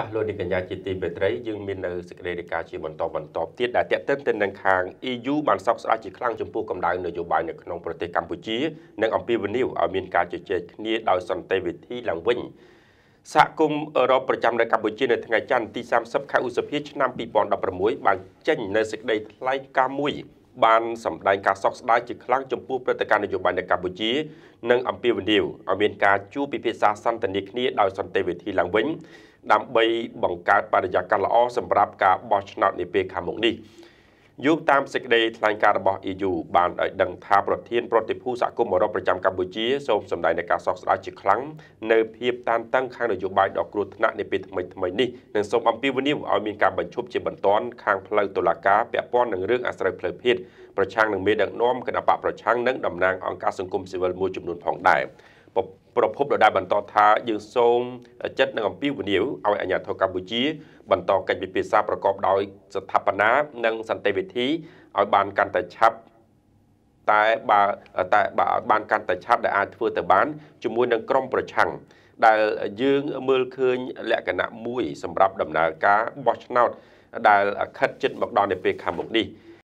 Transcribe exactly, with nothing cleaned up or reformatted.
បាទលោកនាងកញ្ញាជាទីមេត្រីយើងមាននៅសេចក្តីរាយការណ៍ជាបន្តបន្តទៀតដែលតេតិនទៅនឹងខាង E U បានសោកស្ដាយជាខ្លាំងចំពោះកម្ដៅនយោបាយនៅក្នុងប្រទេសកម្ពុជានិងអំពាវនាវឲ្យមានការជជែកគ្នាដោយសន្តិវិធីឡើងវិញសហគមន៍អឺរ៉ុបប្រចាំនៅកម្ពុជានៅថ្ងៃច័ន្ទទីសាមសិបខែឧសភាឆ្នាំពីរពាន់ដប់ប្រាំមួយបានចេញនៅសេចក្តីថ្លែងការណ៍មួយបានសម្ដែងការសោកស្ដាយជាខ្លាំងចំពោះព្រឹត្តិការណ៍នយោបាយនៅកម្ពុជានិងអំពាវនាវឲ្យមានការជួបពិភាក្សាសន្ទនាគ្នាដោយសន្តិវិធីឡើងវិញដើម្បីបង្កើតបរិយាកាសល្អសម្រាប់ការបោះឆ្នោតនាពេលខាងមុខនេះយោងតាមសេចក្តីថ្លែងការណ៍របស់ E U បានឲ្យដឹងថាប្រធានប្រតិភូសហគមន៍អឺរ៉ុបប្រចាំកម្ពុជាសូមសម្ដែងនៃការសោកស្ដាយជាខ្លាំងនៅភាពតានតឹងខាងនយោបាយដ៏គ្រោះថ្នាក់នាពេលថ្មីថ្មីនេះនិងសូមអំពាវនាវឲ្យមានការបញ្ឈប់ជាបន្ទាន់ខាងផ្លូវតុលាការពាក់ព័ន្ធនឹងរឿងអាស្រូវផ្លូវភេទប្រឆាំងនឹងមេដឹកនាំគណបកប្រឆាំងនិងតំណាងអង្គការសង្គមស៊ីវិលមួយចំនួនផងដែរប្រពន្ធដដែលបន្តថាយើងសូមចិត្តនឹងអំពាវនាវឲ្យអាជ្ញាធរកម្ពុជាបន្តកិច្ចពិភាក្សាប្រកបដោយស្ថាបនានិងសន្តិវិធីឲ្យបានកាន់តែឆាប់តែបើតែបើបានកាន់តែឆាប់ដែលអាចធ្វើទៅបានជាមួយនឹងក្រមប្រឆាំងដែលយើងមើលឃើញលក្ខណៈមួយសម្រាប់ដំណើរការបោះឆ្នោតដែលខិតជិតមកដល់នៅពេលខាងមុខនេះ